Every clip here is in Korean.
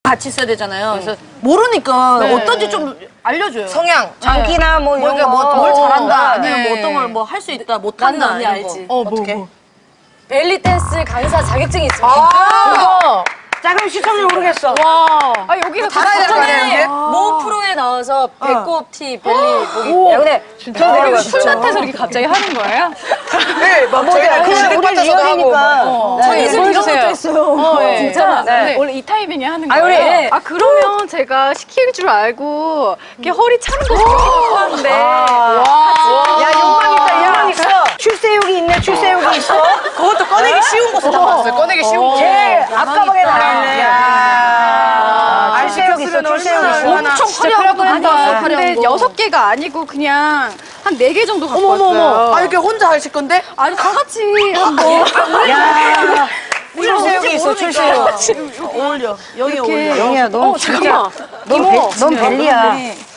같이 있어야 되잖아요. 그래서 모르니까 어떤지 좀 알려줘요. 성향, 장기나 뭐 이런 거. 뭘 잘한다, 아니면 뭐 어떤 걸 뭐 할 수 있다, 못한다. 언니 알지? 어떻게? 벨리 댄스 강사 자격증이 있습니다. 자, 그럼 시청률 모르겠어. 아, 여기서 달아야 될거 아니야, 이게? 모 프로에 나와서 배꼽 티, 벨리 보기. 야, 근데 진짜 내가 술 같아서 이렇게 갑자기 하는 거예요? 네, 막 저희가 그냥 우리 리얼이니까. 저희 이런 것도 했어요. 진짜? 네. 원래 이 타이밍에 하는 아, 거예요? 우리. 아, 그러면 제가 시킬 줄 알고 이렇게 허리 차는 거 좋아하는데. 야, 욕망 있다, 욕망 있어. 출세욕이 있네, 출세욕이 있어. 그것도 꺼내기 쉬운 곳을 잡았어요, 꺼내기 쉬운 곳. 예, 앞가방에 나가있네. 출세욕 있어, 출세욕 있어. 엄청 화려하다. 근데 6개가 아니고 그냥 한 4개 정도 갖고 왔어요. 아, 이렇게 혼자 하실 건데? 아니, 다 같이 한번. 야, 출세욕이 있어, 출세욕. 어울려. 여기 어울려. 영희야, 너 진짜. 넌 벨리야.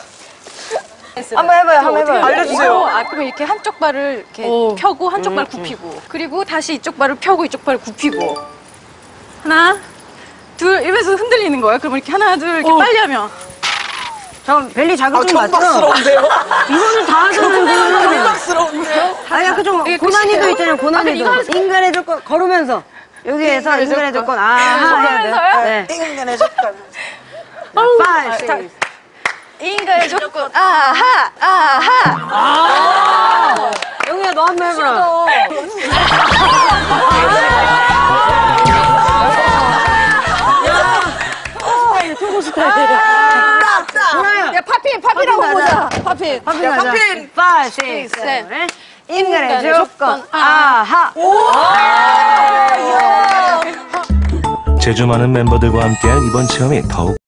한번 해봐요, 한번 해봐요. 알려주세요. 아, 그러면 이렇게 한쪽 발을 이렇게 펴고 한쪽 발 굽히고 그리고 다시 이쪽 발을 펴고 이쪽 발을 굽히고 하나, 둘 이러면서 흔들리는 거예요. 그러면 이렇게 하나, 둘 이렇게 빨리 하면 잠깐, 벨리 자격증 맞죠? 경박스러운데요? 이거는 다 하잖아요. 경박스러운데요? 아니, 아까 좀 고난이도 있잖아요, 고난이도. 인간의 조건, 걸으면서. 여기에서 인간의 조건, 아하 해야 돼요. 네. 인간의 조건. 5, 6. 인간의 조건 아하 아하. 영희야, 너 한 번 해보라. 야, 팝핀이라고 보자. 팝핀. 파핀 가자. 파핀. 5, 6, 7. 인간의 조건, 아하. 재주 많은 멤버들과 함께한 이번 체험이 더욱